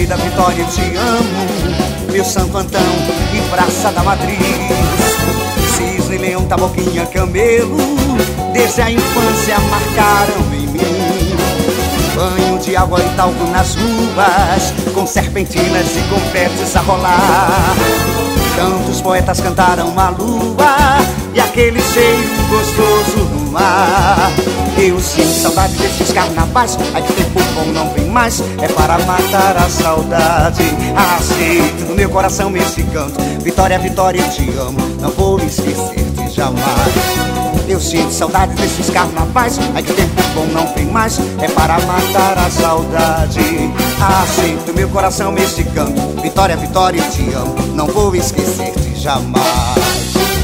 querida Vitória, eu te amo, meu Santo Antão e Praça da Matriz. Cisne, leão, taboquinha, camelo, desde a infância marcaram em mim. Banho de água e talco nas ruas, com serpentinas e confetes a rolar. Tantos poetas cantaram uma lua e aquele cheiro gostoso no mar. Eu sinto saudade desses carnavais, ai que tempo bom não vem mais, é para matar a saudade. Aceito no meu coração esse canto, Vitória, Vitória, eu te amo, não vou esquecer-te jamais. Eu sinto saudade desses carnavais, ai que tempo bom não vem mais, é para matar a saudade. Aceito no meu coração esse canto, Vitória, Vitória, eu te amo, não vou esquecer-te jamais.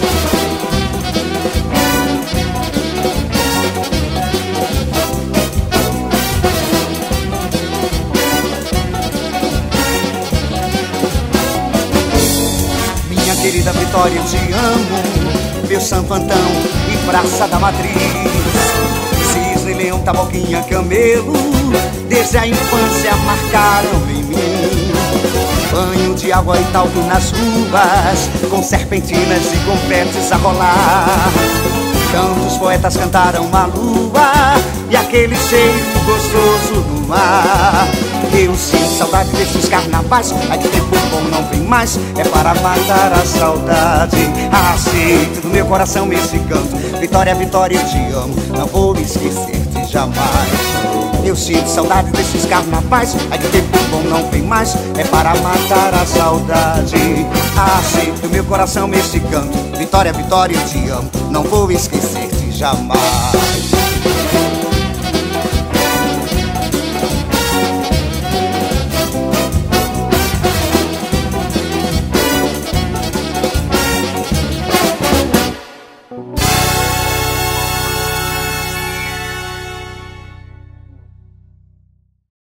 Minha querida Vitória, eu te amo, meu Santo Antão e Praça da Matriz. Cisne, leão, taboquinha, camelo, desde a infância marcaram em mim. Banho de água e talco nas ruas, com serpentinas e confetes a rolar. Tantos poetas cantaram uma lua e aquele cheiro gostoso no mar. Eu sinto saudade desses carnavais, ai que tempo bom não vem mais, é para matar a saudade. Aceito no meu coração esse canto, Vitória, Vitória, eu te amo, não vou esquecer-te jamais. Eu sinto saudade desses carnavais, ai que tempo bom não vem mais, é para matar a saudade. Aceito no meu coração esse canto, Vitória, Vitória, eu te amo, não vou esquecer-te jamais.